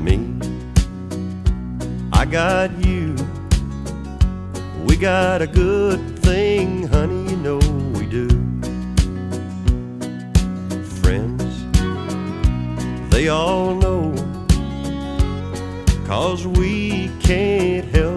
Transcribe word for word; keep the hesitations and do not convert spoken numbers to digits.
me, I got you. We got a good thing, honey, you know we do. Friends, they all know, 'cause we can't help